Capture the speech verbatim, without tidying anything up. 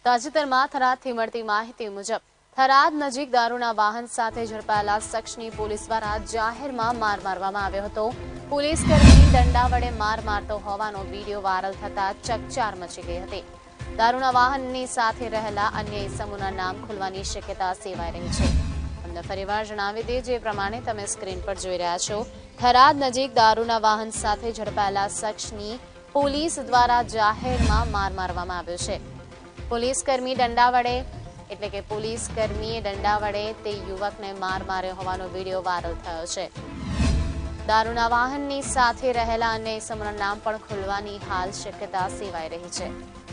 તાજેતરમાં થરાદથી મળતી માહિતી મુજબ થરાદ નજીક દારૂના વાહન સાથે ઝડપાયેલા શખ્સની પોલીસ દ્વારા જાહેરમાં માર મારવામાં આવ્યો હતો. પોલીસકર્મી દંડા વડે માર મારતો હોવાનો વિડીયો વાયરલ થતા ચકચાર મચી ગઈ હતી. દારૂના વાહનની સાથે રહેલા અન્ય ઇસમોના નામ ખુલવાની શક્યતા સેવાઈ રહી છે. તમને ફરીવાર જણાવી દઈએ જે પ્રમાણે તમે સ્ક્રીન પર જોઈ રહ્યા છો, થરાદ નજીક દારૂના વાહન સાથે ઝડપાયેલા શખ્સની પોલીસ દ્વારા જાહેરમાં માર મારવામાં આવ્યો છે. પોલીસકર્મી દંડા વડે એટલે કે પોલીસકર્મીએ દંડા વડે તે યુવકને માર માર્યો હોવાનો વિડીયો વાયરલ થયો છે. દારૂના વાહનની સાથે રહેલા અન્ય ઇસમોના નામ પણ ખુલવાની હાલ શક્યતા સેવાઈ રહી છે.